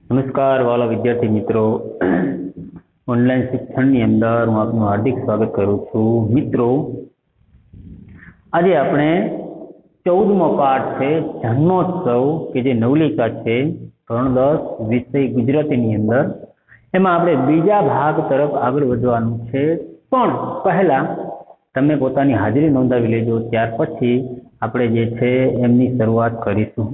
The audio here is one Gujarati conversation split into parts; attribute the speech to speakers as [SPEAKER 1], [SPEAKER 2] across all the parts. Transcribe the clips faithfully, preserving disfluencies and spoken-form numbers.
[SPEAKER 1] નમસ્કાર વાલા વિદ્યાર્થી મિત્રો, ઓનલાઈન શિક્ષણની અંદર હું આપનું હાર્દિક સ્વાગત કરું છું. મિત્રો, આજે આપણે ચૌદમો પાઠ છે જન્મોત્સવ કે જે નવલિકા છે ધોરણ દસ વિષય ગુજરાતીની અંદર, એમાં આપણે બીજા ભાગ તરફ આગળ વધવાનું છે. પણ પહેલા તમે પોતાની હાજરી નોંધાવી લેજો, ત્યાર પછી આપણે જે છે એમની શરૂઆત કરીશું.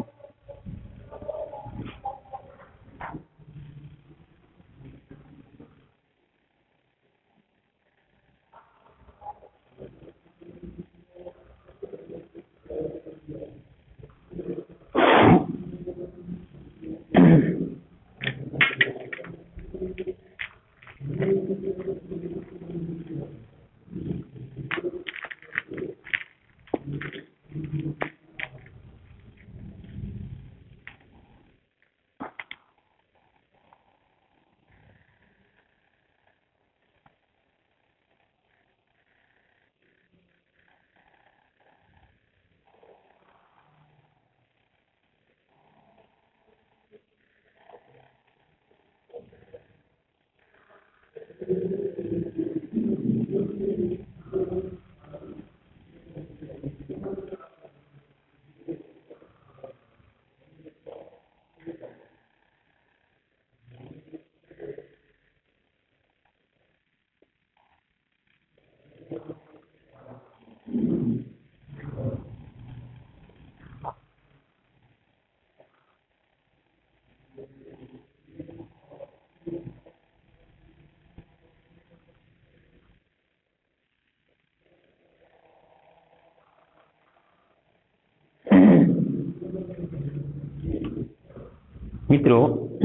[SPEAKER 1] મિત્રો,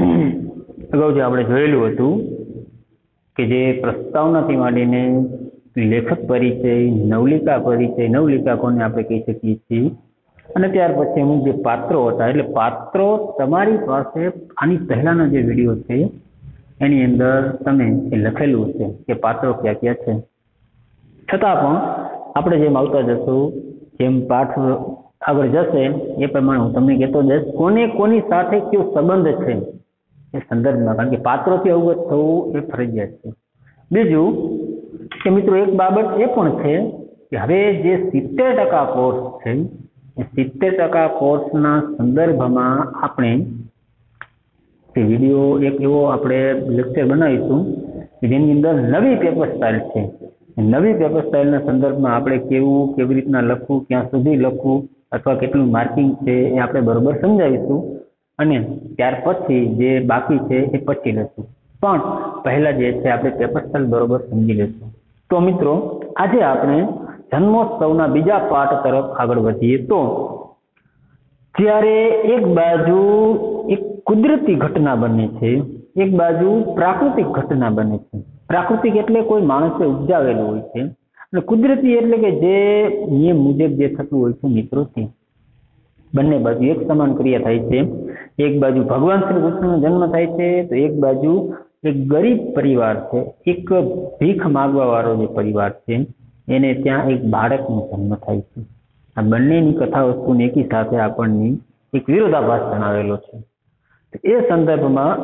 [SPEAKER 1] અગાઉ જે આપણે જોયેલું હતું કે જે પ્રસ્તાવનાથી માંડીને લેખક પરિચય, નવલિકા પરિચય, નવલિકા કોને આપણે કહી શકીએ છીએ, અને ત્યાર પછી અમુક જે પાત્રો હતા, એટલે પાત્રો તમારી પાસે આની પહેલાનો જે વિડીયો છે એની અંદર તમે એ લખેલું છે કે પાત્રો ક્યાં ક્યાં છે. છતાં પણ આપણે જેમ આવતા જશું, જેમ પાઠ આગળ જશે એ પ્રમાણે હું તમને કહેતો જઈશ કોને કોની સાથે કયો સંબંધ છે એ સંદર્ભમાં, કારણ કે પાત્રોથી અવગત થવું એ ફરજિયાત છે. બીજું કે મિત્રો, એક બાબત એ પણ છે કે હવે જે સિત્તેર ટકા કોર્સ છે એ સિત્તેર ટકા કોર્સના સંદર્ભમાં આપણે તે વિડીયો એક એવો આપણે લેક્ચર બનાવીશું કે જેની અંદર નવી પેપર સ્ટાઇલ છે. નવી પેપર સ્ટાઇલના સંદર્ભમાં આપણે કેવું, કેવી રીતના લખવું, ક્યાં સુધી લખવું, અથવા કેટલું માર્કિંગ છે એ આપણે બરોબર સમજાવીશું, અને ત્યાર પછી જે બાકી છે એ પછી લઈશું. પણ પહેલા જે છે આપણે પેપર સ્ટાઇલ બરોબર સમજી લઈશું. તો મિત્રો, આજે આપણે જન્મોત્સવના બીજા પાઠ તરફ આગળ વધીએ. તો જ્યારે એક બાજુ એક કુદરતી ઘટના બને છે, એક બાજુ પ્રાકૃતિક ઘટના બને છે. પ્રાકૃતિક એટલે કોઈ માણસે ઉપજાવેલું હોય છે, અને કુદરતી એટલે કે જે નિયમ મુજબ જે થતું હોય છે. મિત્રો, બંને બાજુ એક સમાન ક્રિયા થાય છે. એક બાજુ ભગવાન શ્રી કૃષ્ણનો જન્મ થાય છે, તો એક બાજુ એક ગરીબ પરિવાર છે, એક ભીખ માગવા વાળો જે પરિવાર છે એને ત્યાં એક બાળકનો જન્મ થાય છે. આ બંનેની કથા વસ્તુને એકી સાથે આપણને એક વિરોધાભાસ જણાવેલો છે. એ સંદર્ભમાં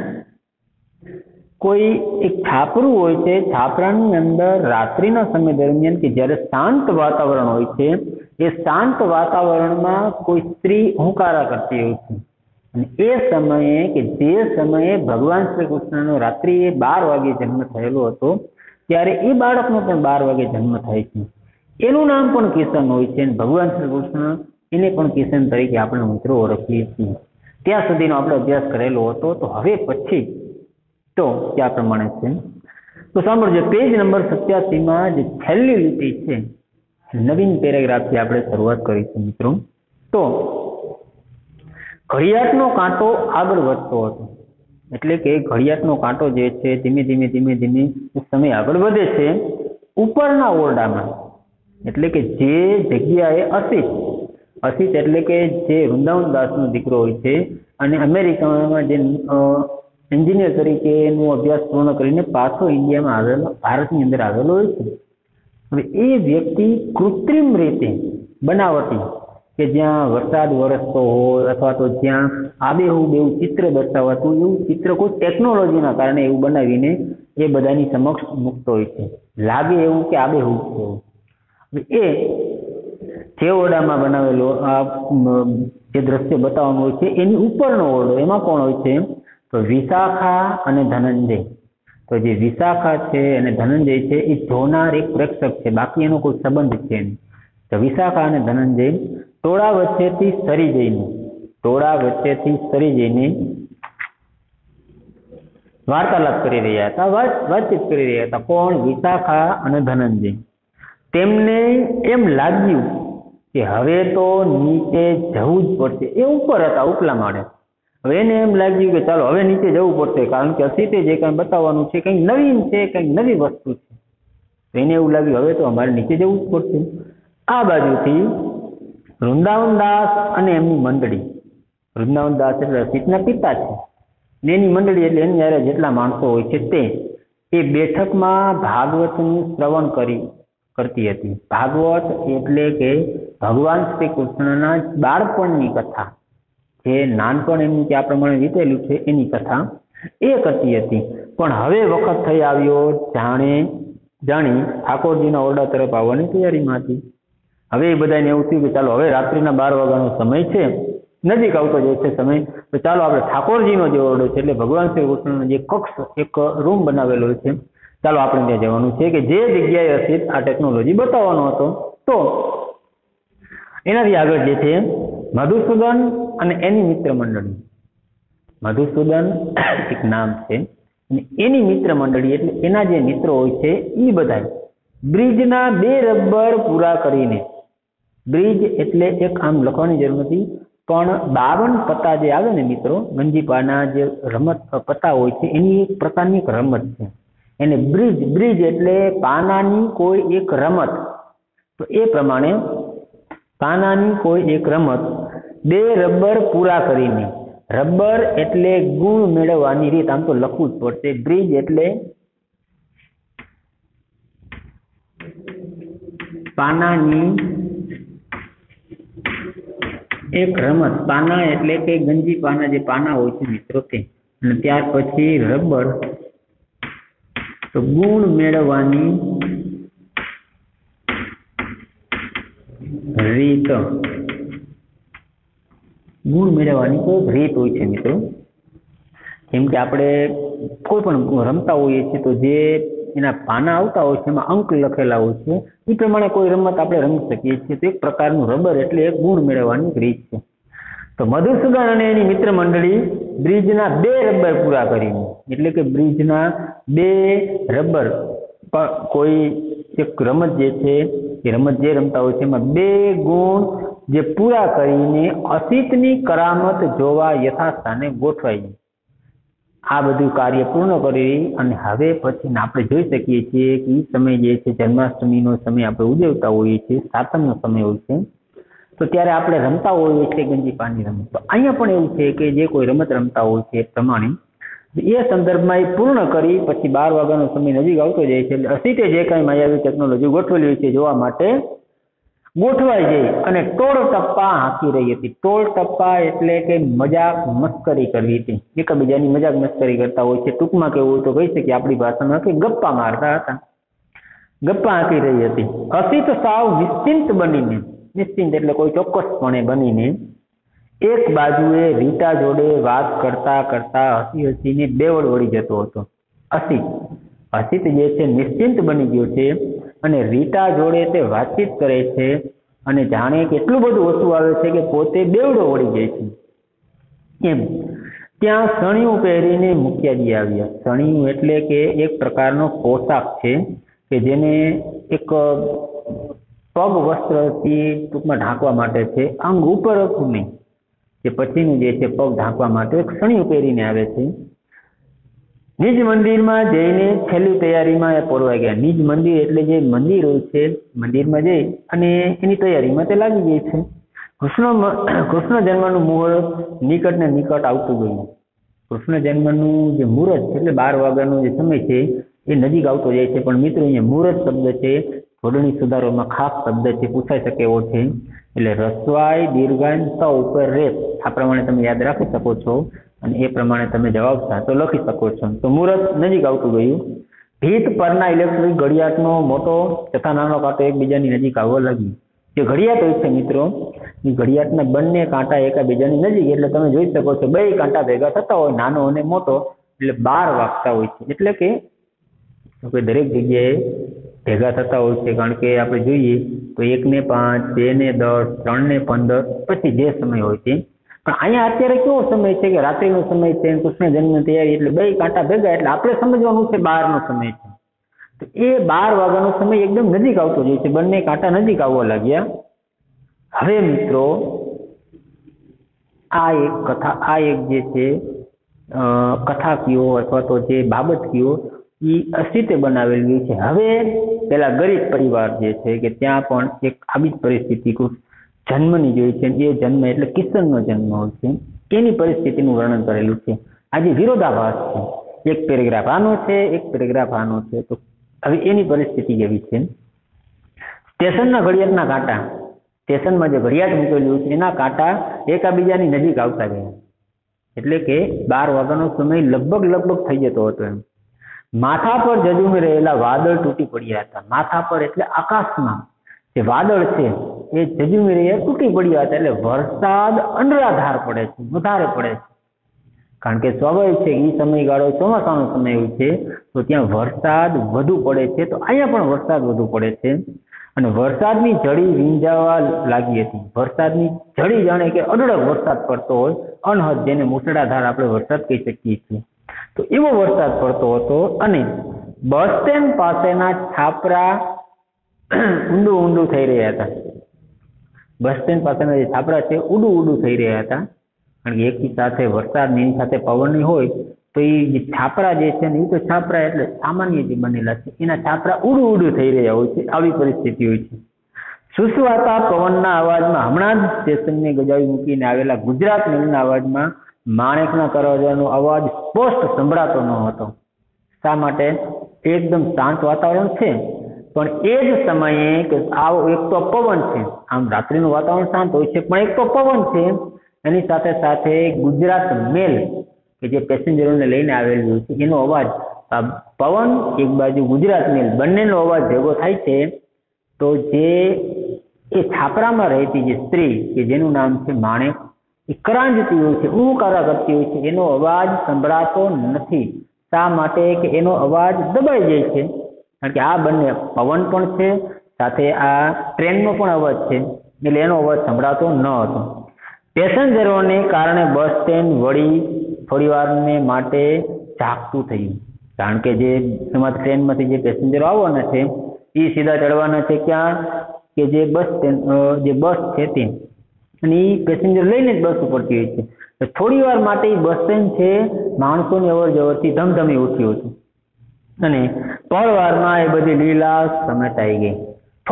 [SPEAKER 1] કોઈ એક છાપરું હોય છે, છાપરાની અંદર રાત્રિના સમય દરમિયાન કે જ્યારે શાંત વાતાવરણ હોય છે, એ શાંત વાતાવરણમાં કોઈ સ્ત્રી હુંકારા કરતી હોય છે, અને એ સમયે કે જે સમયે ભગવાન શ્રી કૃષ્ણનો રાત્રિએ બાર વાગે જન્મ થયેલો હતો, ત્યારે એ બાળકનો પણ બાર વાગે જન્મ થાય છે. એનું નામ પણ કિશન હોય છે, અને ભગવાન શ્રી કૃષ્ણ એને પણ કિશન તરીકે આપણે મિત્રો ઓળખીએ છીએ. ત્યાં સુધીનો આપણે અભ્યાસ કરેલો હતો. તો હવે પછી તો ક્યાં પ્રમાણે છે તો સાંભળજો. પેજ નંબર સત્યાસી માં જે છેલ્લી લીટી છે, નવીન પેરેગ્રાફથી આપણે શરૂઆત કરીશું. મિત્રો, તો ઘડિયાળનો કાંટો આગળ વધતો હતો, એટલે કે ઘડિયાળનો કાંટો જે છે ધીમે ધીમે ધીમે ધીમે સમય આગળ વધે છે ઉપરના ઓરડામાં, એટલે કે જે જગ્યાએ અસિત અસિત એટલે કે જે વૃંદાવન દાસનો દીકરો હોય છે, અને અમેરિકામાં જે એન્જિનિયર તરીકે એનો અભ્યાસ પૂર્ણ કરીને પાછો ઇન્ડિયામાં આવેલો, ભારતની અંદર આવેલો હોય છે. હવે એ વ્યક્તિ કૃત્રિમ રીતે બનાવટી કે જ્યાં વરસાદ વરસતો હોય અથવા તો જ્યાં આબેહૂબ એવું ચિત્ર દર્શાવાતું એવું ચિત્ર કોઈ ટેકનોલોજીના કારણે એવું બનાવીને એ બધાની સમક્ષ મૂકતો હોય છે, લાગે એવું કે આબેહૂબ છે. એ જે ઓરડામાં બનાવેલો આ જે દ્રશ્ય બતાવવાનું હોય છે એની ઉપરનો ઓરડો, એમાં કોણ હોય છે? તો વિશાખા અને ધનંજય. તો જે વિશાખા છે અને ધનંજય છે એ જોનાર એક પ્રેક્ષક છે, બાકી એનો કોઈ સંબંધ છે નહીં. તો વિશાખા અને ધનંજય ટોળા વચ્ચેથી સરી જઈને ટોળા વચ્ચેથી સરી જઈને વાર્તાલાપ કરી રહ્યા હતા, વાતચીત કરી રહ્યા હતા. કોણ? વિશાખા અને ધનંજય. તેમને એમ લાગ્યું કે હવે તો નીચે જવું જ પડશે. એ ઉપર હતા, ઉપલા માળે. હવે એને એમ લાગ્યું કે ચાલો હવે નીચે જવું પડશે, કારણ કે અસીતે જે કંઈ બતાવવાનું છે કંઈક નવીન છે, કંઈક નવી વસ્તુ છે. એને એવું લાગ્યું હવે તો અમારે નીચે જવું જ પડશે. આ બાજુથી વૃંદાવનદાસ અને એમની મંડળી, વૃંદાવનદાસ એટલે અસીતના પિતા છે, ને એની મંડળી એટલે એની યારે જેટલા માણસો હોય છે તે એ બેઠકમાં ભાગવતનું શ્રવણ કરી કરતી હતી. ભાગવત એટલે કે ભગવાન શ્રી કૃષ્ણના બાળપણની કથા, જે નાનપણ એમનું ત્યાં પ્રમાણે વીતેલું છે એની કથા એ કરતી હતી. પણ હવે વખત થઈ આવ્યો જાણે જાણી ઠાકોરજીના ઓરડા તરફ આવવાની તૈયારીમાં હતી. હવે એ બધાને એવું થયું કે ચાલો હવે રાત્રિના બાર વાગ્યાનો સમય છે, નજીક આવતો જાય છે સમય, તો ચાલો આપણે ઠાકોરજીનો જે ઓરડો છે એટલે ભગવાન શ્રી કૃષ્ણનો જે કક્ષ એક રૂમ બનાવેલો છે, ચાલો આપણે ત્યાં જવાનું છે કે જે જગ્યાએ અસીત આ ટેકનોલોજી બતાવવાનો હતો. તો એનાથી આગળ જે છે મધુસૂદન અને એની મિત્ર મંડળી. મધુસૂદન એક નામ છે અને એની મિત્ર મંડળી એટલે એના જે મિત્રો હોય છે એ બધા બ્રિજના બે રબર પૂરા કરીને, બ્રિજ એટલે એક આમ લખવાની જરૂર નથી, પણ બાવન પત્તા જે આવે ને મિત્રો, ગંજીપાના જે રમત પત્તા હોય છે એની એક પ્રકારની એક રમત છે, એને બ્રિજ બ્રિજ એટલે પાનાની કોઈ એક રમત. તો એ પ્રમાણે પાનાની કોઈ એક રમત બે રબર પૂરા કરીને, રબર એટલે ગુણ મેળવવાની રીત, આમ તો લખવું જ પડશે. બ્રિજ એટલે પાનાની એક રમત, પાના એટલે કે ગંજી પાના જે પાના હોય છે મિત્રો તે, અને ત્યાર પછી રબર તો ગુણ મેળવવાની રીત, ગુણ મેળવવાની કોઈ રીત હોય છે મિત્રો. જેમ કે આપણે કોઈ પણ રમતા હોઈએ છીએ તો જે એના પાના આવતા હોય છે એમાં અંક લખેલા હોય છે, એ પ્રમાણે કોઈ રમત આપણે રમી શકીએ છીએ. તો એક પ્રકારનું રબર એટલે એક ગુણ મેળવવાની રીત છે. તો મધુસૂદન અને એની મિત્ર મંડળી બ્રિજના બે રબર પૂરા કરીને, એટલે કે બ્રિજના બે રબર કોઈ એક રમત જે છે એ રમત જે રમતા હોય છે એમાં બે ગુણ જે પૂરા કરીને અસીતની કરામત જોવા યથાસ્થાને ગોઠવાઈ. આ બધું કાર્ય પૂર્ણ કરી અને હવે પછી આપણે જોઈ શકીએ છીએ કે એ સમય જે છે જન્માષ્ટમીનો સમય આપણે ઉજવતા હોઈએ છીએ, સાતમનો સમય હોય છે, તો ત્યારે આપણે રમતા હોઈએ છીએ ગંજીપાની રમત. તો અહીંયા પણ એવું છે કે જે કોઈ રમત રમતા હોય છે એ પ્રમાણે એ સંદર્ભમાં એ પૂર્ણ કરી પછી બાર વાગ્યાનો સમય નજીક આવતો જાય છે એટલે અસીતે જે કાંઈ માયાવી ટેકનોલોજી ગોઠવેલી હોય છે જોવા માટે ગોઠવાઈ જઈ અને ટોળ ટપ્પા હાંકી રહી હતી. ટોળ ટપ્પા એટલે કે મજાક મસ્કરી કરવી હતી, એકબીજાની મજાક મસ્કરી કરતા હોય છે. ટૂંકમાં કેવું હોય તો કહી શકીએ આપણી ભાષામાં કે ગપ્પા મારતા હતા, ગપ્પા હાંકી રહી હતી. અસીત સાવ નિશ્ચિંત બનીને, નિશ્ચિંત એટલે કોઈ ચોક્કસપણે બનીને એક બાજુએ રીટા જોડે વાત કરતા કરતા હસી હસીને બેવડ વળી જતો હતો. અસીત અસીત જે છે નિશ્ચિંત બની ગયો છે અને રીટા જોડે તે વાતચીત કરે છે અને જાણે કે એટલું બધું વસ્તુ આવે છે કે પોતે બેવડો વળી જાય છે. એમ ત્યાં સણિયું પહેરીને મુખિયાજી આવ્યા. સણિયું એટલે કે એક પ્રકારનો પોશાક છે કે જેને એક પગ વસ્ત્રથી ટૂંકમાં ઢાંકવા માટે છે, અંગ ઉપર હતું નહીં, જે પછીનું જે છે પગ ઢાંકવા માટે એક સણિયું પહેરીને આવે છે. નિજ મંદિરમાં જઈને છેલ્લી તૈયારીમાં એ પોરવાઈ ગયા. નિજ મંદિર એટલે જે મંદિર હોય છે, મંદિરમાં જઈ અને એની તૈયારીમાં તે લાગી ગઈ છે. કૃષ્ણ કૃષ્ણ જન્મનું મુહૂર્ત નિકટ ને નિકટ આવતું ગયું. કૃષ્ણ જન્મનું જે મુહૂર્ત છે એટલે બાર વાગ્યાનો જે સમય છે એ નજીક આવતો જાય છે, પણ મિત્રો અહીંયા મુહૂર્ત શબ્દ છે જોડણી સુધારોમાં ખાસ શબ્દ છે પૂછાઈ શકે એવો છે. એટલે રસ્વાઈ દીર્ઘાય સ ઉપર રેપ આ પ્રમાણે તમે યાદ રાખી શકો છો અને એ પ્રમાણે તમે જવાબ તો લખી શકો છો. તો મુહૂર્ત નજીક આવતું ગયું. ભીત પરના ઇલેક્ટ્રિક ઘડિયાળનો મોટો તથા નાનો કાંટો એકબીજાની નજીક આવવા લાગ્યો. જે ઘડિયાળ હોય છે મિત્રો એ ઘડિયાળના બંને કાંટા એકબીજાની નજીક એટલે તમે જોઈ શકો છો બે કાંટા ભેગા થતા હોય નાનો અને મોટો એટલે બાર વાગતા હોય છે. એટલે કે દરેક જગ્યાએ ભેગા થતા હોય છે. કારણ કે આપણે જોઈએ તો એક ને પાંચ, બે ને દસ, ત્રણ ને પંદર પછી જે સમય હોય છે. પણ અહીંયા અત્યારે કેવો સમય છે કે રાત્રિનો સમય છે, કૃષ્ણ જન્મની તૈયારી એટલે બે કાંટા ભેગા એટલે આપણે સમજવાનું છે બારનો સમય છે. તો એ બાર વાગ્યાનો સમય એકદમ નજીક આવતો જાય છે. બંને કાંટા નજીક આવવા લાગ્યા. હવે મિત્રો આ એક કથા આ એક જે છે કથા કયો અથવા તો જે બાબત કયો એ અસ્થિત્ય બનાવેલી છે. હવે પેલા ગરીબ પરિવાર જે છે કે ત્યાં પણ એક આવી જ પરિસ્થિતિ જન્મની જોઈ છે. એ જન્મ એટલે કિશનનો જન્મ હોય છે એની પરિસ્થિતિનું વર્ણન કરેલું છે. આજે વિરોધાભાસ છે. એક પેરેગ્રાફ આનો છે, એક પેરેગ્રાફ આનો છે. તો હવે એની પરિસ્થિતિ કેવી છે? સ્ટેશનના ઘડિયાળના કાંટા સ્ટેશનમાં જે ઘડિયાળ મૂકેલું છે એના કાંટા એકબીજાની નજીક આવતા ગયા. એટલે કે બાર વાગ્યાનો સમય લગભગ લગભગ થઈ જતો હતો. એમ માથા પર જજુમી રહેલા વાદળ તૂટી પડ્યા હતા. માથા પર એટલે આકાશમાં જે વાદળ છે એ જજુમી રહ્યા તૂટી પડ્યા હતા. એટલે વરસાદ અનરાધાર પડે છે, વધારે પડે છે. કારણ કે સ્વાભાવિક છે એ સમયગાળો ચોમાસાનો સમય હોય છે તો ત્યાં વરસાદ વધુ પડે છે. તો અહીંયા પણ વરસાદ વધુ પડે છે અને વરસાદની જડી રીંજાવા લાગી હતી. વરસાદની જડી જાણે કે અઢળક વરસાદ પડતો હોય, અનહદ જેને મુસળાધાર આપણે વરસાદ કહી શકીએ છીએ. તો એવો વરસાદ પડતો હતો અને બસ સ્ટેન્ડ પાસેના છાપરા ઊંડું ઊંડું થઈ રહ્યા હતા. બસ સ્ટેન્ડ પાસેના જે છાપરા છે ઊંડું ઊંડું થઈ રહ્યા હતા. કારણ કે એકી સાથે વરસાદ એની સાથે પવનની હોય તો એ જે છાપરા જે છે ને એ તો છાપરા એટલે સામાન્ય જે બનેલા છે એના છાપરા ઊંડું ઊંડું થઈ રહ્યા હોય છે. આવી પરિસ્થિતિ હોય છે. સુસવાતા પવનના અવાજમાં હમણાં જ સ્ટેશનને ગજાવી મૂકીને આવેલા ગુજરાત મેલના અવાજમાં માણેકના કરવજાનો અવાજ સ્પષ્ટ સંભળાતો ન હતો. શા માટે? એકદમ શાંત વાતાવરણ છે પણ એ જ સમયે કે આવો એક તો પવન છે. આમ રાત્રિનું વાતાવરણ શાંત હોય છે પણ એક તો પવન છે એની સાથે સાથે ગુજરાત મેલ કે જે પેસેન્જરોને લઈને આવેલું હોય છે એનો અવાજ, પવન એક બાજુ ગુજરાત મેલ બંનેનો અવાજ ભેગો થાય છે. તો જે એ છાપરામાં રહેતી જે સ્ત્રી કે જેનું નામ છે માણેક એ કરાંજતી હોય છે, ઉકારા કરતી હોય છે. એનો અવાજ સંભળાતો નથી. શા માટે? કે એનો અવાજ દબાઈ જાય છે. કારણ કે આ બંને પવન પણ છે સાથે આ ટ્રેનનો પણ અવાજ છે એટલે એનો અવાજ સંભળાતો ન હતો. પેસેન્જરોને કારણે બસ સ્ટેન્ડ વળી થોડીવારને માટે ઝાકતું થયું. કારણ કે જે એમાં ટ્રેનમાંથી જે પેસેન્જરો આવવાના છે એ સીધા ચડવાના છે ક્યાં? કે જે બસ સ્ટેન્ડ જે બસ છે તે અને એ પેસેન્જર લઈને જ બસ ઉપડતી હોય છે. થોડી વાર માટે એ બસ સ્ટેન્ડ છે માણસોની અવર જવરથી ધમધમી ઉઠ્યું હતું અને પળવારમાં એ બધી લીલા સમેટાઈ ગઈ.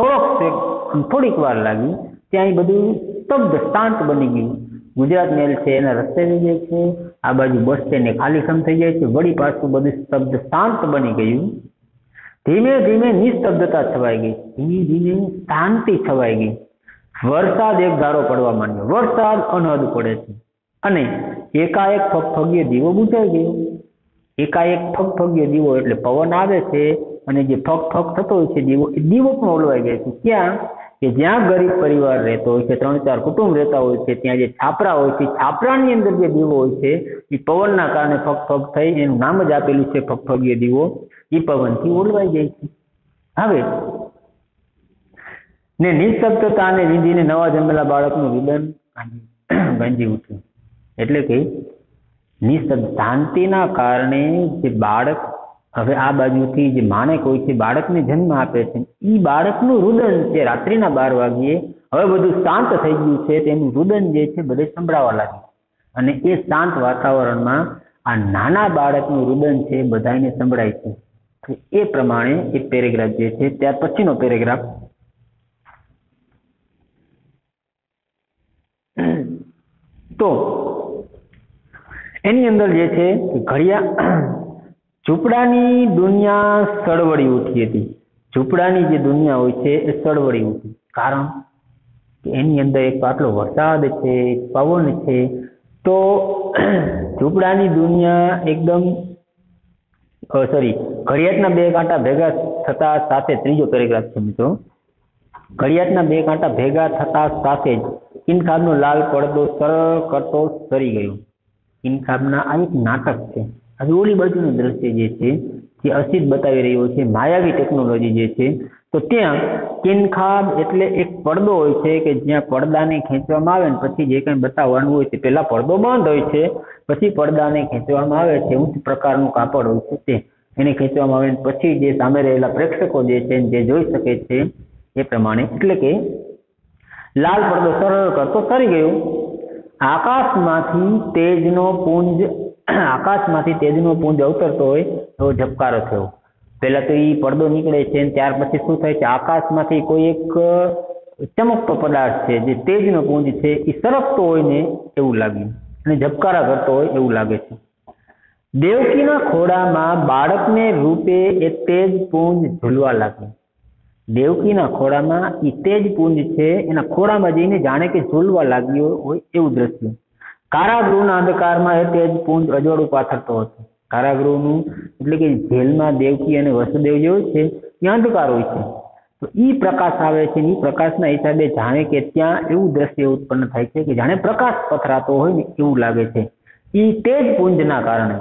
[SPEAKER 1] થોડોક થોડીક વાર લાગી ત્યાં એ બધું સ્તબ્ધ શાંત બની ગયું. ગુજરાત મેલ છે એના રસ્તે થઈ જાય છે, આ બાજુ બસ સ્ટેન્ડ ખાલી ખમ થઈ જાય છે, વળી પાછું બધું સ્તબ્ધ શાંત બની ગયું. ધીમે ધીમે નિસ્તબ્ધતા છવાઈ ગઈ, ધીમે ધીમે શાંતિ છવાઈ ગઈ. વરસાદ એક ધારો પડવા માંડ્યો. વરસાદ અનહદ પડે છે અને એકાએક ફગફગીયો દીવો બુઝાઈ ગયો. એકાએક ફગફગીયો દીવો એટલે પવન આવે છે અને જે ફગ ફગ થતો હોય છે દીવો એ દીવો પણ ઓલવાઈ જાય છે. ક્યાં? કે જ્યાં ગરીબ પરિવાર રહેતો હોય છે, ત્રણ ચાર કુટુંબ રહેતા હોય છે, ત્યાં જે છાપરા હોય છે છાપરાની અંદર જે દીવો હોય છે એ પવનના કારણે ફગ ફગ થઈ એનું નામ જ આપેલું છે ફગફગીયો દીવો. એ પવનથી ઓલવાઈ જાય છે. હવે ને નિસ્તબ્ધતાને વિંધીને નવા જન્મેલા બાળકનું રુદન ગાંજી ઉઠ્યું. એટલે કે નિસ્તબ્ધ શાંતિના કારણે જે બાળક હવે આ બાજુથી જે માણેક હોય છે બાળકને જન્મ આપે છે એ બાળકનું રુદન છે રાત્રિના બાર વાગ્યે હવે બધું શાંત થઈ ગયું છે તેનું રુદન જે છે બધે સંભળાવા લાગ્યું અને એ શાંત વાતાવરણમાં આ નાના બાળકનું રુદન છે બધાને સંભળાય છે. એ પ્રમાણે એક પેરેગ્રાફ જે છે ત્યાર પછીનો પેરેગ્રાફ તો એની અંદર જે છે, ઘડિયા ઝૂંપડાની દુનિયા સળવળી ઉઠી હતી. ઝૂંપડાની જે દુનિયા હોય છે એ સળવળી ઉઠી, કારણ કે એની અંદર એક આટલો વરસાદ છે, પવન છે, તો ઝૂંપડાની દુનિયા એકદમ સોરી ઘડિયાળના બે કાંટા ભેગા થતા સાથે ત્રીજો પેરેગ્રાફ છે મિત્રો, ઘડિયાળના બે કાંટા ભેગા થતા સાથે જ ઇનખાબનો લાલ પડદો સરળ કરતો સરી ગયો. ઇનખાબના આ એક નાટક છે. હવે ઓલી બાજુનું દ્રશ્ય જે છે જે અસિત બતાવી રહ્યો છે, માયાવી ટેકનોલોજી જે છે, તો ત્યાં કિનખાબ એટલે એક પડદો હોય છે કે જ્યાં પડદાને ખેંચવામાં આવે ને પછી જે કંઈ બતાવવાનું હોય છે, પહેલા પડદો બંધ હોય છે, પછી પડદાને ખેંચવામાં આવે છે, ઉચ્ચ પ્રકારનું કાપડ હોય છે તે એને ખેંચવામાં આવે પછી જે સામે રહેલા પ્રેક્ષકો જે છે જે જોઈ શકે છે એ પ્રમાણે, એટલે કે લાલ પડદો સરળ કરતો સરી ગયો. આકાશમાંથી તેજનો પુંજ આકાશમાંથી તેજનો પુંજ અવતરતો હોય એવો ઝબકારો થયો. પહેલા તો એ પડદો નીકળે છે અને ત્યાર પછી શું થાય છે, આકાશમાંથી કોઈ એક ચમકતો પદાર્થ છે જે તેજનો પુંજ છે એ સરકતો હોય ને એવું લાગ્યું અને ઝબકારા કરતો હોય એવું લાગે છે. દેવકીના ખોળામાં બાળકને રૂપે એ તેજ પુંજ ઝૂલવા લાગ્યું. દેવકીના ખોળામાં એ તેજ પુંજ છે એના ખોળામાં જઈને જાણે કે ઝૂલવા લાગ્યો હોય એવું દ્રશ્ય. કારાગૃહના અંધકારમાં એ તેજ પુંજ અજવાળું પાથરતો હતો. કારાગૃહનું એટલે કે જેલમાં દેવકી અને વસુદેવ જે હોય છે એ અંધકાર હોય છે, તો એ પ્રકાશ આવે છે. એ પ્રકાશના હિસાબે જાણે કે ત્યાં એવું દ્રશ્ય ઉત્પન્ન થાય છે કે જાણે પ્રકાશ પથરાતો હોય ને એવું લાગે છે. એ તેજ પુંજના કારણે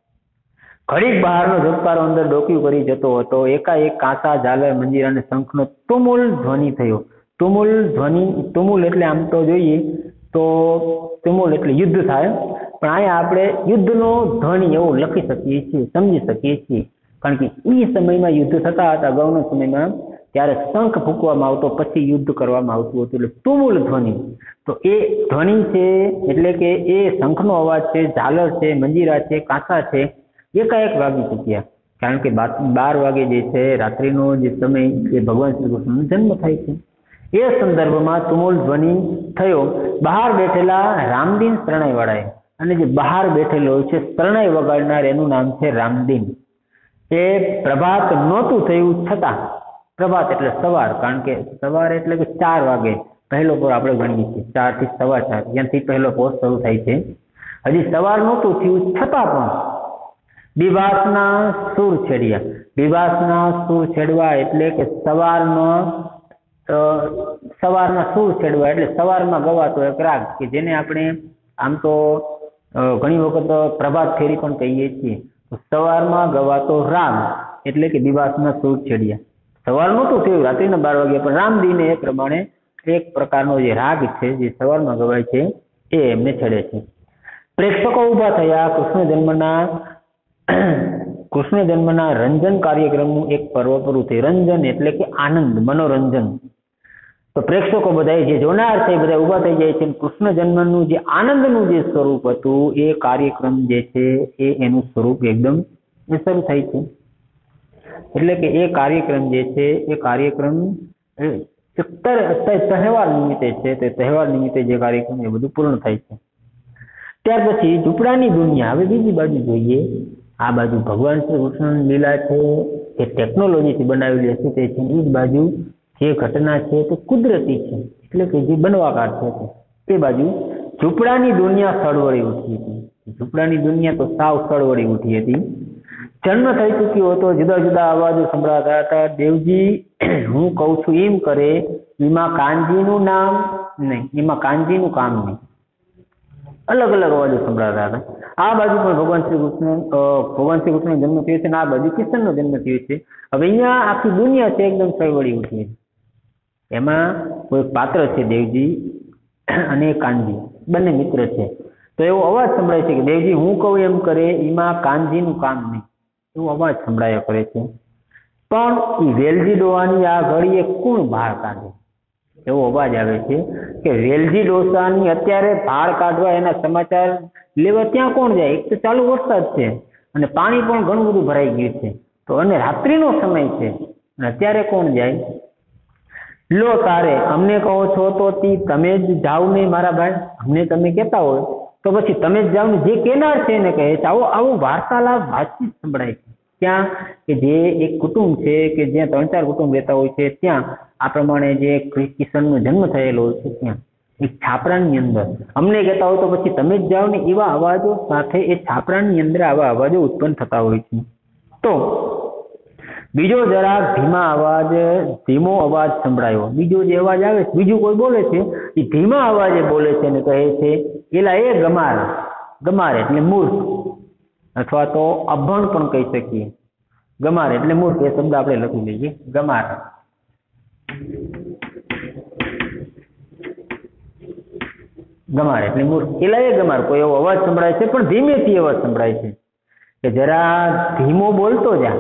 [SPEAKER 1] ઘડીક બહારનો ઝબકારો અંદર ડોક્યું કરી જતો હતો. એકાએક કાંસા, ઝાલર, મંજીરા અને શંખનો તુમુલ ધ્વનિ થયો. તુમુલ ધ્વનિ, તુમુલ એટલે આમ તો જોઈએ તો તુમુલ એટલે યુદ્ધ થાય, પણ અહીંયા આપણે યુદ્ધનો ધ્વનિ એવું લખી શકીએ છીએ, સમજી શકીએ છીએ, કારણ કે એ સમયમાં યુદ્ધ થતા હતા. અગાઉના સમયમાં ત્યારે શંખ ફૂંકવામાં આવતો, પછી યુદ્ધ કરવામાં આવતું હતું, એટલે તુમુલ ધ્વનિ. તો એ ધ્વનિ છે એટલે કે એ શંખનો અવાજ છે, ઝાલર છે, મંજીરા છે, કાંસા છે, એકાએક વાગી ચૂક્યા. કારણ કે બાર વાગે જે છે રાત્રિનો જે સમય એ ભગવાન શ્રી કૃષ્ણનો જન્મ થાય છે. એ સંદર્ભમાં તુમુલ ધ્વનિ થયો. બહાર બેઠેલા રામદીન શરણાઈ વાળાએ, અને જે બહાર બેઠેલો છે શરણાઈ વગાડનાર એનું નામ છે રામદીન. એ પ્રભાત નહોતું થયું છતાં, પ્રભાત એટલે સવાર, કારણ કે સવાર એટલે કે ચાર વાગે પહેલો પોર આપણે ગણીએ છીએ, ચાર થી સવા ચાર ત્યાંથી પહેલો પોર શરૂ થાય છે. હજી સવાર નહોતું થયું છતાં પણ બિભાસના સૂર છેડ્યા. બિભાસના સૂર છેડવા એટલે કે સવારનો સવારના સૂર છેડવા એટલે સવારમાં ગવાતો એક રાગ કે જેને આપણે આમ તો ઘણી વખત પ્રભાત ફેરી પણ કહીએ છીએ. સવારમાં ગવાતો રાગ એટલે કે બિભાસના સૂર છેડ્યા. સવાર નહોતું થયું, રાત્રિના બાર વાગ્યા, પણ રામદીને એ પ્રમાણે એક પ્રકારનો જે રાગ છે જે સવારમાં ગવાય છે એ એમને છેડે છે. પ્રેક્ષકો ઉભા થયા. કૃષ્ણ જન્મના કૃષ્ણ જન્મના રંજન કાર્યક્રમનું એક પર્વ પૂરું થયું. રંજન એટલે કે આનંદ, મનોરંજન. તો પ્રેક્ષકો બધા જે જોનાર છે બધા ઉભા થઈ જાય છે. કૃષ્ણ જન્મનું જે આનંદનું જે સ્વરૂપ હતું એ કાર્યક્રમ જે છે એ એનું સ્વરૂપ એકદમ શરૂ થાય છે. એટલે કે એ કાર્યક્રમ જે છે એ કાર્યક્રમ તહેવાર નિમિત્તે છે, તે તહેવાર નિમિત્તે જે કાર્યક્રમ એ બધું પૂર્ણ થાય છે. ત્યાર પછી ઝૂંપડાની દુનિયા. હવે બીજી બાજુ જોઈએ, આ બાજુ ભગવાન શ્રી કૃષ્ણની લીલા છે જે ટેકનોલોજીથી બનાવેલી હશે તે છે, એ જ બાજુ જે ઘટના છે તે કુદરતી છે, એટલે કે જે બનવાકાર છે તે બાજુ ઝૂંપડાની દુનિયા સળવળી ઉઠી હતી. ઝૂંપડાની દુનિયા તો સાવ સળવળી ઉઠી હતી. જન્મ થઈ ચૂક્યો હતો, જુદા જુદા અવાજો સંભળાતા હતા. દેવજી હું કહું છું એમ કરે, એમાં કાનજીનું નામ નહીં, એમાં કાનજીનું કામ નહીં, અલગ અલગ અવાજો સંભળાતા હતા. આ બાજુ પણ ભગવાન શ્રી કૃષ્ણ ભગવાન શ્રી કૃષ્ણનો જન્મ થયો છે અને આ બાજુ કિશનનો જન્મ થયો છે. હવે અહીંયા આખી દુનિયા છે એકદમ સળવળી ઉઠી. એમાં કોઈ પાત્ર છે દેવજી અને કાનજી, બંને મિત્ર છે. તો એવો અવાજ સંભળાય છે કે દેવજી હું કહું એમ કરે, એમાં કાનજીનું કામ નહીં, એવો અવાજ સંભળાયા કરે છે. પણ એ વેલજી ડોહાની આ ઘડીએ કોણ બહાર કાઢે એવો અવાજ આવે છે કે વેલજી ડોસાની અત્યારે બહાર કાઢવા એના સમાચાર લેવા ત્યાં કોણ જાય? એક તો ચાલુ વરસાદ છે અને પાણી પણ ઘણું બધું ભરાઈ ગયું છે, તો અને રાત્રિનો સમય છે અને અત્યારે કોણ જાય? લો તારે અમને કહો છો તો તમે જ જાઓ ને મારા ભાઈ, અમને તમે કહેતા હોય તો પછી તમે જ જાઓ ને, જે કેનાર છે એને કહે છે. આવો આવો વાર્તાલાપ વાતચીત સંભળાય છે. ત્યાં કે જે એક કુટુંબ છે કે જ્યાં ત્રણ ચાર કુટુંબ રહેતા હોય છે, ત્યાં આ પ્રમાણે જે કિશનનો જન્મ થયેલો હોય છે ત્યાં એક છાપરાની અંદર અમને કહેતા હોય તો પછી તમે જ જાઓ ને, એવા અવાજો સાથે એ છાપરાની અંદર આવા અવાજો ઉત્પન્ન થતા હોય છે. તો બીજો જરાક ધીમા અવાજ ધીમો અવાજ સંભળાયો. બીજો જે અવાજ આવે છે, બીજું કોઈ બોલે છે, એ ધીમા અવાજે બોલે છે અને કહે છે એલા એ ગમાર. ગમાર એટલે મૂર્ખ અથવા તો અભણ પણ કહી શકીએ. ગમાર એટલે મૂર્ખ, એ શબ્દ આપણે લખી લઈએ, ગમાર. ગમાર એટલે મૂર્ખ. એલા એ ગમાર, કોઈ એવો અવાજ સંભળાય છે પણ ધીમેથી અવાજ સંભળાય છે કે જરા ધીમો બોલતો જા.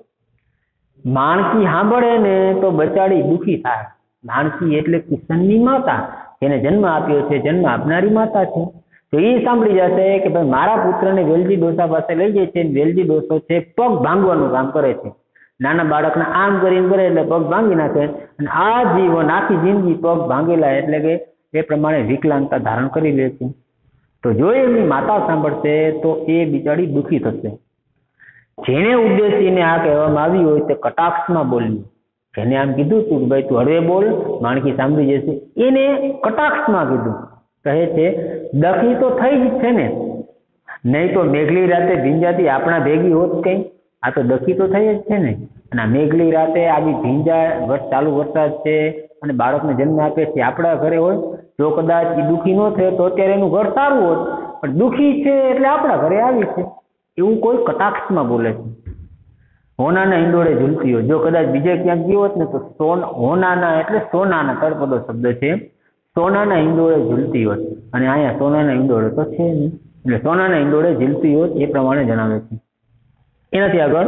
[SPEAKER 1] માણકી સાંભળે ને તો બચાડી દુઃખી થાય. માણકી એટલે કિશનની માતા, જેને જન્મ આપ્યો છે, જન્મ આપનારી માતા છે. તો એ સાંભળી જશે કે ભાઈ મારા પુત્રને વેલજી ડોસા પાસે લઈ જાય છે, વેલજી ડોસો છે પગ ભાંગવાનું કામ કરે છે. નાના બાળકને આમ કરીને કરે એટલે પગ ભાંગી નાખે, અને આ જીવન આખી જિંદગી પગ ભાંગેલા એટલે કે એ પ્રમાણે વિકલાંગતા ધારણ કરી લે છે. તો જો એમની માતા સાંભળશે તો એ બિચારી દુઃખી થશે. જેને ઉદ્દેશીને આ કહેવામાં આવ્યું હોય તે કટાક્ષમાં બોલ્યું. જેને આમ કીધું તું ભાઈ તું હળવે બોલ, માણકી સાંભળી જશે, એને કટાક્ષમાં કીધું. કહે છે દખી તો થઈ જ છે ને, નહીં તો મેઘલી રાતે ભીંજાતી આપણા ભેગી હોત કઈ. આ તો દખી તો થઈ જ છે ને. અને મેઘલી રાતે આવી ભીંજા, ચાલુ વરસાદ છે અને બાળકને જન્મ આપે છે, આપણા ઘરે હોય. જો કદાચ એ દુઃખી ન થયો તો અત્યારે એનું ઘર સારું હોત, પણ દુઃખી છે એટલે આપણા ઘરે આવી છે, એવું કોઈ કટાક્ષમાં બોલે છે. હોનાના ઈંડોળે ઝૂલતી હોય. જો કદાચ બીજે ક્યાંક ગયો હોત ને તો સોન હોનાના એટલે સોનાના તળપદો શબ્દ છે, સોનાના ઈંડોળે ઝૂલતી હોત. અને અહીંયા સોનાના ઈંડોળે તો છે નહીં, એટલે સોનાના ઈંડોળે ઝૂલતી હોત એ પ્રમાણે જણાવે છે. એનાથી આગળ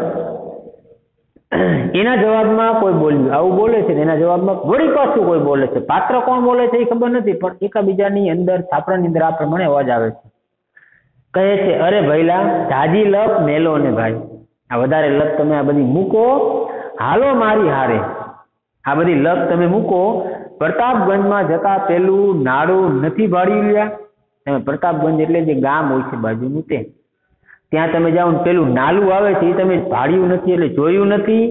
[SPEAKER 1] એના જવાબમાં કોઈ બોલ્યું, આવું બોલે છે, એના જવાબમાં વળી પાછું કોઈ બોલે છે. પાત્ર કોણ બોલે છે એ ખબર નથી, પણ એકાબીજાની અંદર છાપરાની અંદર આ પ્રમાણે અવાજ આવે છે. કહે છે અરે ભઈલા જાજી લપ મેલો ને ભાઈ, આ વધારે લપ તમે આ બધી મૂકો, હાલો મારી હારે. આ બધી લપ તમે મૂકો. પ્રતાપગંજમાં જતા પેલું નાડું નથી ભાડ્યું લ્યા. તમે પ્રતાપગંજ એટલે જે ગામ હોય છે બાજુનું, તે ત્યાં તમે જાઓ ને પેલું નાલું આવે છે એ તમે ભાડ્યું નથી એટલે જોયું નથી.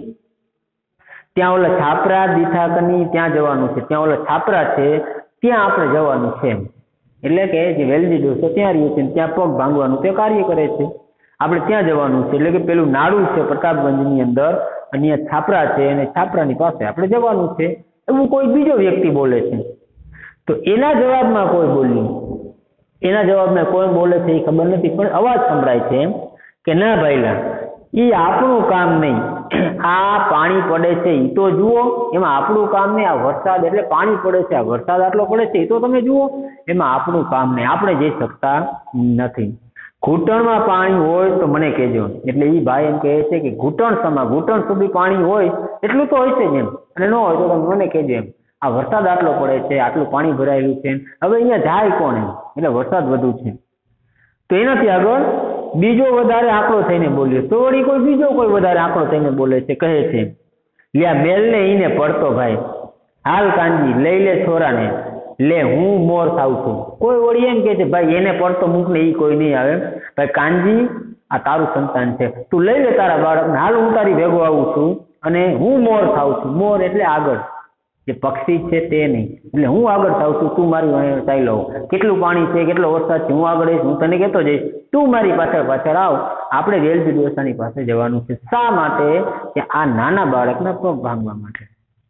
[SPEAKER 1] ત્યાં ઓલા છાપરા દીઠાકની ત્યાં જવાનું છે, ત્યાં ઓલા છાપરા છે ત્યાં આપણે જવાનું છે. એટલે કે જે વેલજી ડોસો ત્યાં રહ્યો છે, ત્યાં પગ ભાંગવાનું તે કાર્ય કરે છે, આપણે ત્યાં જવાનું છે. એટલે કે પેલું નાડું છે પ્રતાપગંજની અંદર, અને ત્યાં છાપરા છે, અને છાપરાની પાસે આપણે જવાનું છે, એવું કોઈ બીજો વ્યક્તિ બોલે છે. તો એના જવાબમાં કોઈ બોલ્યું, એના જવાબમાં કોઈ બોલે છે એ ખબર નથી, પણ અવાજ સંભળાય છે કે ના ભાઈલા એ આપણું કામ નહીં, આ પાણી પડે છે એ તો જુઓ, એમાં આપણું કામ નહીં. આ વરસાદ એટલે પાણી પડે છે, આ વરસાદ આટલો પડે છે એ તો તમે જુઓ, એમાં આપણું કામ નહીં, આપણે જઈ શકતા નથી. ઘૂંટણમાં પાણી હોય તો મને કહેજો. એટલે એ ભાઈ એમ કહે છે કે ઘૂંટણ સમા, ઘૂંટણ સુધી પાણી હોય એટલું તો હોય છે જ એમ, અને ન હોય તો તમે મને કહેજો એમ. આ વરસાદ આટલો પડે છે, આટલું પાણી ભરાયેલું છે, હવે અહીંયા જાય કોણ એમ, એટલે વરસાદ વધુ છે. તો એનાથી આગળ બીજો વધારે આંકડો થઈને બોલ્યો, તો વળી કોઈ બીજો કોઈ વધારે આંકડો થઈને બોલે છે. કહે છે લ્યા મેલને ઈને પડતો ભાઈ, હાલ કાંજી લઈ લે છોરાને, લે હું મોર થાઉં છું. કોઈ વળી એમ કે છે ભાઈ એને પડતો મૂક ને એ કોઈ નહીં આવે, ભાઈ કાંજી આ તારું સંતાન છે, તું લઈ લે તારા બાળકને, હાલ હું તારી ભેગો આવું છું અને હું મોર થાઉં છું. મોર એટલે આગળ, જે પક્ષી છે તે નહીં, એટલે હું આગળ થાઉં છું, તું મારી ચાલ્યો. કેટલું પાણી છે, કેટલો વરસાદ છે, હું આગળ જઈશ, હું તને કહેતો જઈશ, તું મારી પાછળ પાછળ આવ. આપણે વેલજી ડોસાની પાસે જવાનું છે. શા માટે? કે આ નાના બાળકના પગ ભાંગવા માટે.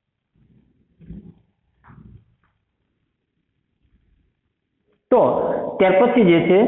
[SPEAKER 1] તો ત્યાર પછી જે છે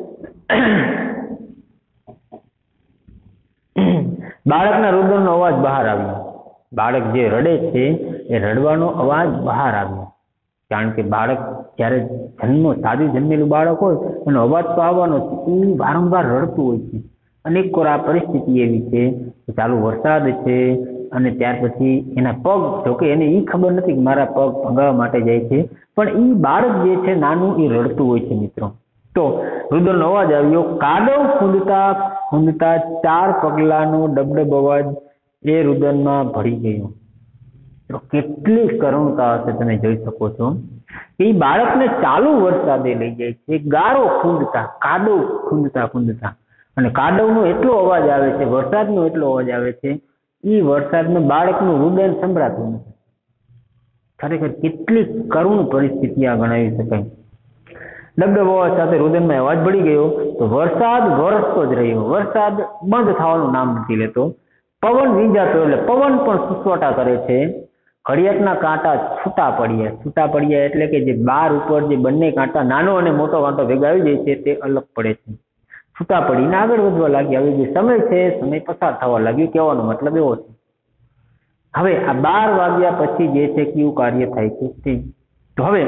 [SPEAKER 1] બાળકના રુદનનો અવાજ બહાર આવ્યો. બાળક જે રડે છે એ રડવાનો અવાજ બહાર આવ્યો. કારણ કે બાળક જ્યારે જન્મ સાદું જન્મેલું બાળક હોય એનો અવાજ તો આવવાનો છે, એ વારંવાર રડતું હોય છે. અનેક વાર આ પરિસ્થિતિ એવી છે કે ચાલુ વરસાદ છે અને ત્યાર પછી એના પગ, જોકે એને એ ખબર નથી કે મારા પગ ભંગાવવા માટે જાય છે, પણ એ બાળક જે છે નાનું એ રડતું હોય છે મિત્રો. તો રુદનનો અવાજ આવ્યો. કાદવ ખૂંદતા ખૂંદતા ચાર પગલાનો ડબડબ અવાજ એ રુદનમાં ભળી ગયો. તો કેટલી કરુણતા હશે તમે જોઈ શકો છો. એ બાળકને ચાલુ વરસાદે લઈ જાય છે, ગારો ખૂંદતા, કાદવ ખૂંદતા ખૂંદતા, અને કાદવનો એટલો અવાજ આવે છે, વરસાદનો એટલો અવાજ આવે છે, એ વરસાદમાં બાળકનું રુદન સંભળાતું નથી. ખરેખર કેટલી કરુણ પરિસ્થિતિ આ ગણાવી શકાય. ડગડગ અવાજ સાથે રુદનમાં અવાજ ભળી ગયો તો વરસાદ વરસતો જ રહ્યો. વરસાદ બંધ થવાનું નામ નથી લેતો. પવન વીંજાતો એટલે પવન પણ સુસવાટા કરે છે. ઘડિયાળના કાંટા છૂટા પડ્યા. છૂટા પડ્યા એટલે કે જે બાર ઉપર જે બંને કાંટા, નાનો અને મોટો કાંટો ભેગા આવી જાય છે, તે અલગ પડે છે. છૂટા પડીને આગળ વધવા લાગ્યા. હવે જે સમય છે, સમય પસાર થવા લાગ્યો. કહેવાનો મતલબ એવો છે. હવે આ બાર વાગ્યા પછી જે છે કેવું કાર્ય થાય છે તે તો હવે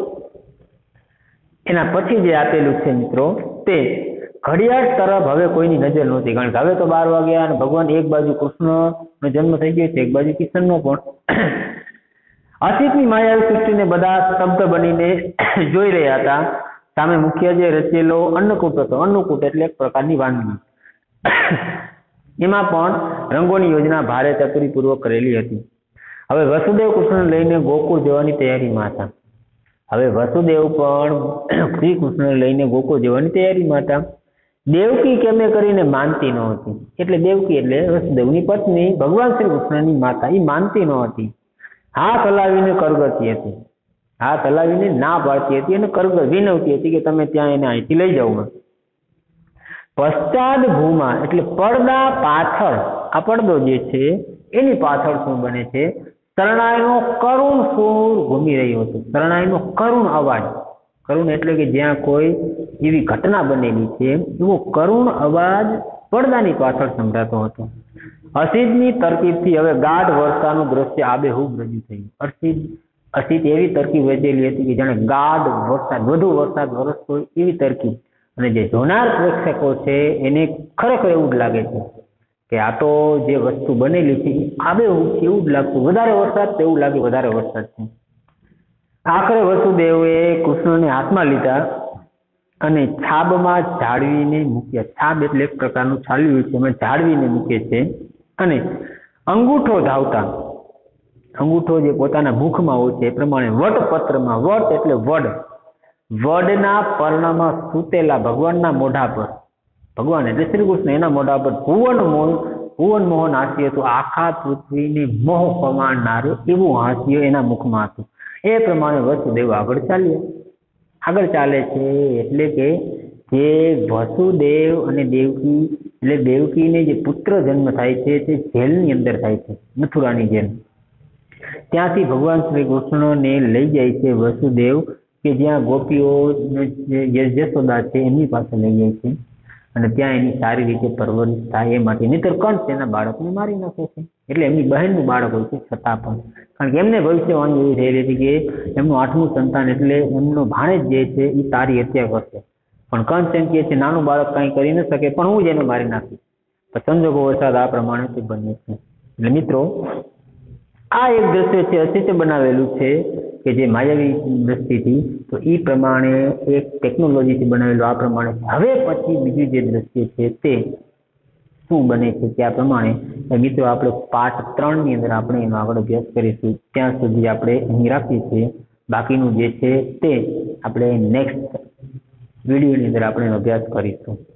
[SPEAKER 1] એના પછી જે આપેલું છે મિત્રો, તે ઘડિયાળ તરફ હવે કોઈની નજર નહોતી. કારણ કે હવે તો બાર વાગ્યા અને ભગવાન એક બાજુ કૃષ્ણનો જન્મ થઈ ગયો છે, એક બાજુ કિશનનો પણ. અસિતની માયાવી સૃષ્ટિને બધા સ્તબ્ધ બનીને જોઈ રહ્યા હતા. સામે મુખ્ય જે રચેલો અન્નકૂટ હતો. અન્નકૂટ એટલે એક પ્રકારની વાનગી. એમાં પણ રંગોની યોજના ભારે ચતુરીપૂર્વક કરેલી હતી. હવે વસુદેવ કૃષ્ણ લઈને ગોકુળ જવાની તૈયારીમાં હતા. હવે વસુદેવ પણ શ્રી કૃષ્ણ લઈને ગોકુળ જવાની તૈયારીમાં હતા. દેવકી કેમે કરીને માનતી ન હતી. એટલે દેવકી એટલે વસુદેવની પત્ની, ભગવાન શ્રી કૃષ્ણની માતા, એ માનતી ન હતી. હાથ હલાવીને કરગતી હતી. હાથ હલાવીને ના પાડતી હતી અને કરગ વિનવતી હતી કે તમે ત્યાં એને અહીંથી લઈ જાઓ. પશ્ચાદ ભૂમા એટલે પડદા પાછળ, આ પડદો જે છે એની પાછળ શું બને છે? શરણાઈનો કરુણ સૂર ઘૂમી રહ્યો હતો. શરણાઈનો કરુણ અવાજ. કરુણ એટલે કે જ્યાં કોઈ એવી ઘટના બનેલી છે એવો કરુણ અવાજ પડદાની પાછળ સંભળાતો હતો. અસિતની તરકીબથી હવે ગાઢ વર્ષાનું દ્રશ્ય આબેહૂબ રજૂ થયું. અસિત અસિત એવી તરકીબ રચેલી હતી કે જાણે ગાઢ વરસાદ, વધુ વરસાદ વરસતો એવી તરકીબ. અને જે જોનાર પ્રેક્ષકો છે એને ખરેખર એવું જ લાગે છે કે આ તો જે વસ્તુ બનેલી છે આબેહૂબ છે એવું જ લાગતું. વધારે વરસાદ તો એવું લાગે વધારે વરસાદ છે. આખરે વસુદેવે કૃષ્ણને હાથમાં લીધા અને છાબમાં જાળવીને મૂક્યા. છાબ એટલે એક પ્રકારનું છાલ્યું છે, એમાં જાળવીને મૂકે છે. અને અંગૂઠો ધાવતા, અંગૂઠો જે પોતાના મુખમાં હોય છે એ પ્રમાણે વટપત્રમાં, વટ એટલે વડ, વડના પર્ણમાં સૂતેલા ભગવાનના મોઢા પર, ભગવાન એટલે શ્રી કૃષ્ણ, એના મોઢા પર ભુવન મોહન ભુવન મોહન હાસ્ય હતું. આખા પૃથ્વીને મોહ પમાડનારું એવું હાસ્ય એના મુખમાં હતું. એ પ્રમાણે વસુદેવ આગળ ચાલ્યા. આગળ ચાલે છે એટલે કે જે વસુદેવ અને દેવકી એટલે દેવકીને જે પુત્ર જન્મ થાય છે તે જેલની અંદર થાય છે, મથુરાની જેલ. ત્યાંથી ભગવાન શ્રી કૃષ્ણને લઈ જાય છે વસુદેવ, કે જ્યાં ગોપીઓ યશોદા છે એમની પાસે લઈ જાય છે. અને ત્યાં એની સારી રીતે પરવરિશ થાય એ માટે. નહીંતર કંસ એના બાળકને મારી નાખે છે. એટલે એમની બહેનનું બાળક હોય છે છતાં પણ, કારણ કે એમને ભવિષ્યવાણી એવી થયેલી હતી કે એમનું આઠમું સંતાન એટલે એમનો ભાણેજ જે છે એ તારી હત્યા કરશે. પણ કંસ એમ કહે છે નાનું બાળક કાંઈ કરી ન શકે, પણ હું જ એને મારી નાખીશ. તો સંજોગો વરસાદ આ પ્રમાણે તે બને છે. એટલે મિત્રો આ એક દ્રશ્ય છે અસિતે બનાવેલું છે કે જે માયાવી દ્રષ્ટિથી, તો એ પ્રમાણે એક ટેકનોલોજીથી બનાવેલું આ પ્રમાણે. હવે પછી બીજું જે દ્રશ્ય છે તે શું બને છે ત્યાં પ્રમાણે મિત્રો આપણે પાઠ ત્રણ ની અંદર આપણે એનો આગળ અભ્યાસ કરીશું. ત્યાં સુધી આપણે અહીં રાખીએ છીએ. બાકીનું જે છે તે આપણે નેક્સ્ટ વિડીયોની અંદર આપણે એનો અભ્યાસ કરીશું.